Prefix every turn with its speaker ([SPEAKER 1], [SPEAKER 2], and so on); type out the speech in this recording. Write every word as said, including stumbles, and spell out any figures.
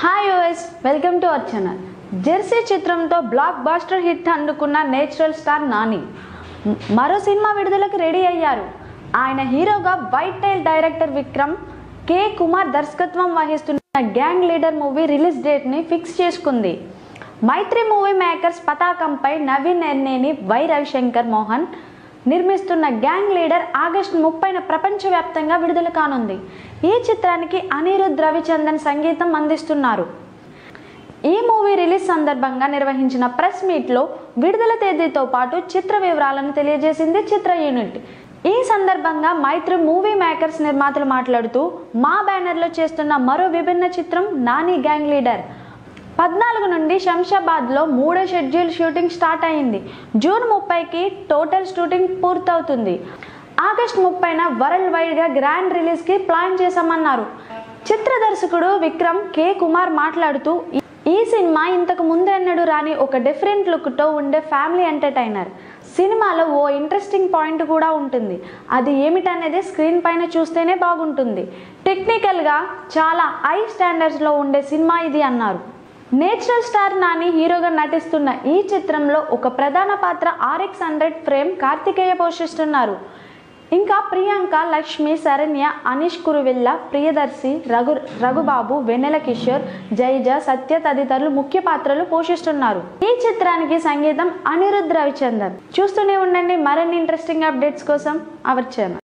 [SPEAKER 1] Hi US welcome to our channel. Jersey చిత్రంతో blockbuster hit అందుకున్న natural star Nani మరో cinema విడుదలకు ready అయ్యారు. ఆయన హీరోగా వైట్ టైల్ డైరెక్టర్ విక్రమ్, కే కుమార్ దర్శకత్వం వహిస్తున్న గ్యాంగ్ లీడర్ మూవీ రిలీజ్ డేట్ని ఫిక్స్ చేసుకుంది. మైత్రి మూవీ మేకర్స్ పతాకంపై నవీన్ ఎర్నేని, వై రవిశంకర్ మోహన్ నిర్మిస్తున్న గ్యాంగ్ లీడర్ ఆగస్టు ముప్పైన ప్రపంచవ్యాప్తంగా విడుదల కానుంది. ఈ చిత్రానికి అనిరుద్ రవిచందన్ సంగీతం అందిస్తున్నారు. ఈ మూవీ రిలీజ్ సందర్భంగా నిర్వహించిన ప్రెస్ మీట్లో విడుదల తేదీతో పాటు చిత్ర వివరాలను తెలియజేసింది చిత్ర యూనిట్. ఈ సందర్భంగా మైత్రి మూవీ మేకర్స్ నిర్మాతలు మాట్లాడుతూ, మా బ్యానర్లో చేస్తున్న మరో విభిన్న చిత్రం నాని గ్యాంగ్ లీడర్. పద్నాలుగు నుండి శంషాబాద్లో మూడో షెడ్యూల్ షూటింగ్ స్టార్ట్ అయింది. జూన్ ముప్పైకి టోటల్ షూటింగ్ పూర్తవుతుంది. ఆగస్టు ముప్పైన వరల్డ్ వైడ్గా గ్రాండ్ రిలీజ్కి ప్లాన్ చేశామన్నారు. చిత్ర దర్శకుడు విక్రమ్, కే కుమార్ మాట్లాడుతూ, ఈ సినిమా ఇంతకు ముందు ఎన్నడూ రాని ఒక డిఫరెంట్ లుక్తో ఉండే ఫ్యామిలీ ఎంటర్టైనర్. సినిమాలో ఓ ఇంట్రెస్టింగ్ పాయింట్ కూడా ఉంటుంది. అది ఏమిటనేది స్క్రీన్ పైన చూస్తేనే బాగుంటుంది. టెక్నికల్గా చాలా హై స్టాండర్డ్స్లో ఉండే సినిమా ఇది అన్నారు. నేచురల్ స్టార్ నాని హీరోగా నటిస్తున్న ఈ చిత్రంలో ఒక ప్రధాన పాత్ర ఆర్ఎక్స్ హండ్రెడ్ ఫ్రేమ్ కార్తికేయ పోషిస్తున్నారు. ఇంకా ప్రియాంక, లక్ష్మి, శరణ్య, అనీష్ కురువిల్ల, ప్రియదర్శి, రఘు రఘుబాబు, వెన్నెల కిషోర్, జైజ, సత్య తదితరులు ముఖ్య పాత్రలు పోషిస్తున్నారు. ఈ చిత్రానికి సంగీతం అనిరుద్ రవిచందన్. చూస్తూనే ఉండండి మరిన్ని ఇంట్రెస్టింగ్ అప్డేట్స్ కోసం అవర్ ఛానల్.